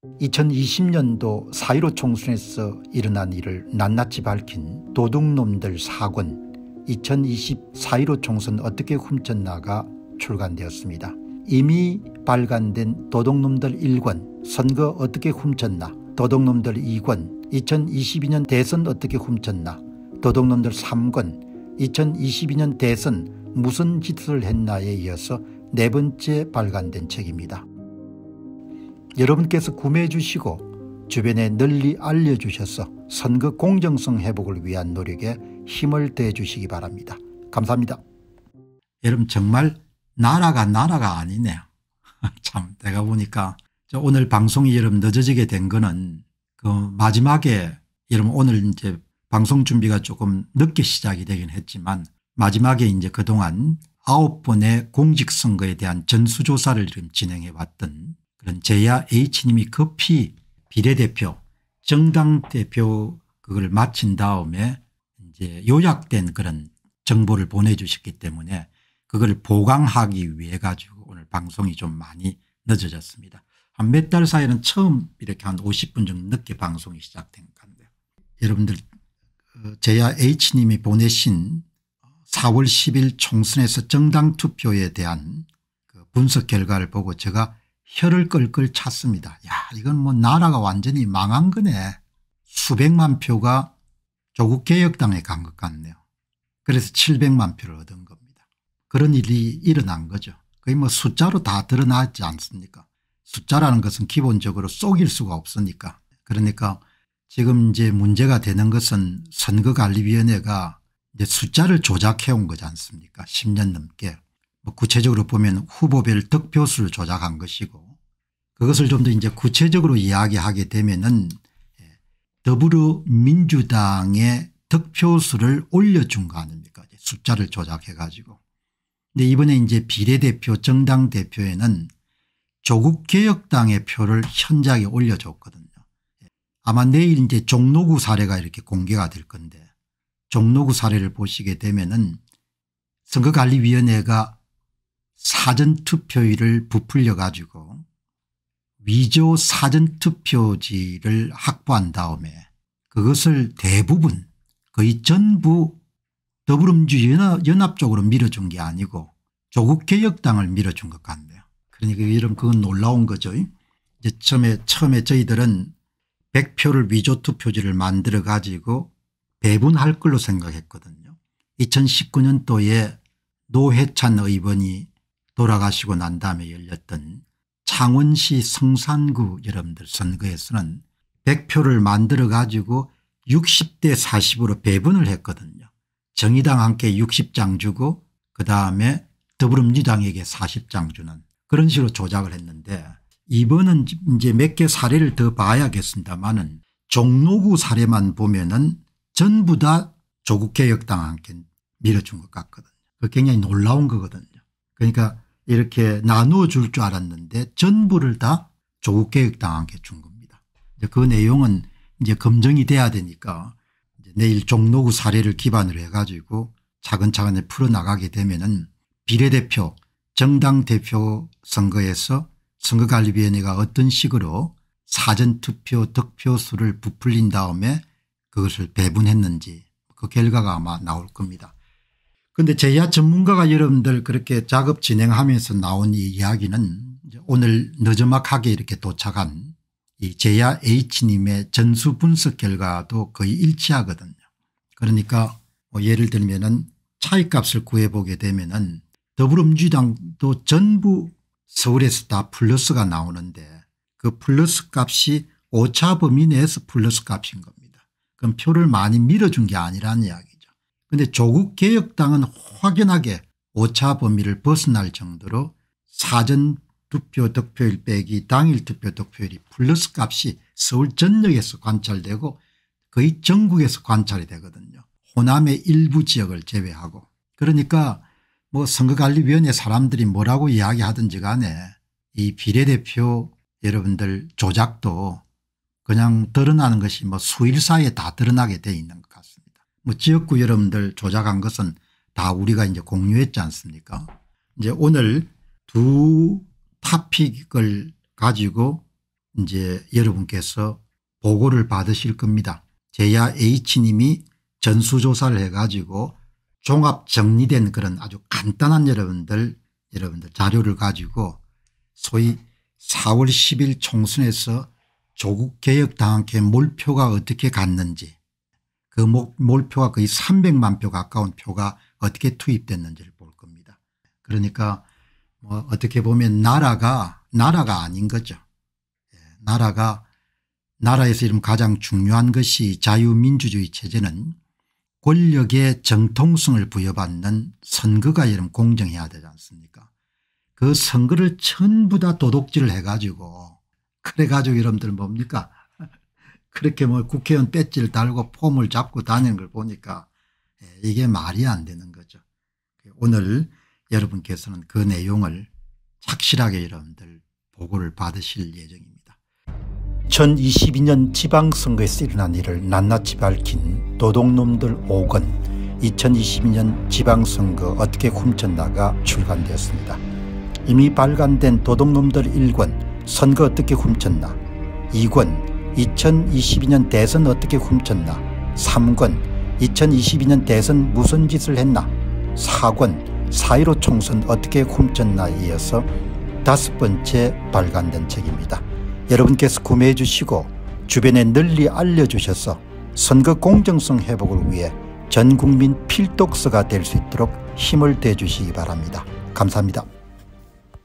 2020년도 4.15 총선에서 일어난 일을 낱낱이 밝힌 도둑놈들 4권 2020 4.15 총선 어떻게 훔쳤나가 출간되었습니다. 이미 발간된 도둑놈들 1권 선거 어떻게 훔쳤나, 도둑놈들 2권 2022년 대선 어떻게 훔쳤나, 도둑놈들 3권 2022년 대선 무슨 짓을 했나에 이어서 네 번째 발간된 책입니다. 여러분께서 구매해 주시고 주변에 널리 알려주셔서 선거 공정성 회복을 위한 노력에 힘을 더해 주시기 바랍니다. 감사합니다. 여러분 정말 나라가 아니네요. 참 내가 보니까 오늘 방송이 여러분 늦어지게 된 거는 그 마지막에 여러분 오늘 이제 방송 준비가 조금 늦게 시작이 되긴 했지만 마지막에 이제 그동안 9번의 공직선거에 대한 전수조사를 진행해 왔던 그런 제야 H님이 급히 비례대표 정당 대표 그걸 마친 다음에 이제 요약된 그런 정보를 보내주셨기 때문에 그걸 보강하기 위해 가지고 오늘 방송이 좀 많이 늦어졌습니다. 한 몇 달 사이에는 처음 이렇게 한 50분 정도 늦게 방송이 시작된 것 같네요. 여러분들 제야 H님이 보내신 4월 10일 총선에서 정당 투표에 대한 그 분석 결과를 보고 제가 혀를 끌끌 찼습니다. 야, 이건 뭐 나라가 완전히 망한 거네. 수백만 표가 조국개혁당에 간 것 같네요. 그래서 700만 표를 얻은 겁니다. 그런 일이 일어난 거죠. 거의 뭐 숫자로 다 드러나지 않습니까? 숫자라는 것은 기본적으로 속일 수가 없으니까. 그러니까 지금 이제 문제가 되는 것은 선거관리위원회가 이제 숫자를 조작해 온 거지 않습니까? 10년 넘게. 뭐 구체적으로 보면 후보별 득표수를 조작한 것이고 그것을 좀 더 이제 구체적으로 이야기하게 되면은 더불어민주당의 득표수를 올려준 거 아닙니까? 숫자를 조작해 가지고. 근데 이번에 이제 비례대표 정당 대표에는 조국개혁당의 표를 현저하게 올려줬거든요. 아마 내일 이제 종로구 사례가 이렇게 공개가 될 건데 종로구 사례를 보시게 되면은 선거관리위원회가 사전투표일을 부풀려 가지고 위조 사전투표지를 확보한 다음에 그것을 대부분 거의 전부 더불어민주연합 쪽으로 밀어준 게 아니고 조국개혁당을 밀어준 것 같네요. 그러니까 이런 그건 놀라운 거죠. 이제 처음에 저희들은 100표를 위조 투표지를 만들어 가지고 배분할 걸로 생각했거든요. 2019년도에 노회찬 의원이 돌아가시고 난 다음에 열렸던 창원시 성산구 여러분들 선거에서는 100표를 만들어 가지고 60대 40으로 배분을 했거든요. 정의당 함께 60장 주고 그다음에 더불어민주당에게 40장 주는 그런 식으로 조작을 했는데 이번은 이제 몇 개 사례를 더 봐야겠습니다마는 종로구 사례만 보면은 전부 다 조국개혁당 함께 밀어준 것 같거든요. 굉장히 놀라운 거거든요. 그러니까 이렇게 나누어 줄 줄 알았는데 전부를 다 조국개혁당 함께 준 겁니다. 그 내용은 이제 검증이 돼야 되니까 이제 내일 종로구 사례를 기반으로 해가지고 차근차근 풀어나가게 되면은 비례대표 정당 대표 선거에서 선거관리위원회가 어떤 식으로 사전투표 득표수를 부풀린 다음에 그것을 배분했는지 그 결과가 아마 나올 겁니다. 그런데 제야 전문가가 여러분들 그렇게 작업 진행하면서 나온 이 이야기는 오늘 늦어막하게 이렇게 도착한 이 제야 H님의 전수 분석 결과도 거의 일치하거든요. 그러니까 뭐 예를 들면은 차이값을 구해보게 되면은 더불어민주당도 전부 서울에서 다 플러스가 나오는데 그 플러스 값이 오차 범위 내에서 플러스 값인 겁니다. 그럼 표를 많이 밀어준 게 아니라는 이야기죠. 그런데 조국개혁당은 확연하게 오차 범위를 벗어날 정도로 사전투표 득표일 빼기 당일 투표 득표율이 플러스 값이 서울 전역에서 관찰되고 거의 전국에서 관찰이 되거든요. 호남의 일부 지역을 제외하고. 그러니까 뭐 선거관리위원회 사람들이 뭐라고 이야기하든지 간에 이 비례대표 여러분들 조작도 그냥 드러나는 것이 뭐 수일 사이에 다 드러나게 돼 있는 것 같습니다. 뭐 지역구 여러분들 조작한 것은 다 우리가 이제 공유했지 않습니까? 이제 오늘 두 토픽을 가지고 이제 여러분께서 보고를 받으실 겁니다. 제야 H님이 전수조사를 해가지고 종합 정리된 그런 아주 간단한 여러분들 자료를 가지고 소위 4월 10일 총선에서 조국개혁당한테 몰표가 어떻게 갔는지, 그 몰표가 거의 300만 표 가까운 표가 어떻게 투입됐는지를 볼 겁니다. 그러니까 뭐 어떻게 보면 나라가 아닌 거죠. 나라에서 이런 가장 중요한 것이 자유민주주의 체제는 권력의 정통성을 부여받는 선거가 이런 공정해야 되지 않습니까? 그 선거를 전부 다 도둑질을 해가지고 그래가지고 여러분들 뭡니까? 그렇게 뭐 국회의원 배지를 달고 폼을 잡고 다니는 걸 보니까 이게 말이 안 되는 거죠. 오늘 여러분께서는 그 내용을 착실하게 여러분들 보고를 받으실 예정입니다. 2022년 지방선거에서 일어난 일을 낱낱이 밝힌 도둑놈들 5권 2022년 지방선거 어떻게 훔쳤나가 출간되었습니다. 이미 발간된 도둑놈들 1권 선거 어떻게 훔쳤나, 2권 2022년 대선 어떻게 훔쳤나, 3권 2022년 대선 무슨 짓을 했나, 4권 4.15 총선 어떻게 훔쳤나에 이어서 5번째 발간된 책입니다. 여러분께서 구매해 주시고 주변에 널리 알려주셔서 선거 공정성 회복을 위해 전국민 필독서가 될 수 있도록 힘을 대주시기 바랍니다. 감사합니다.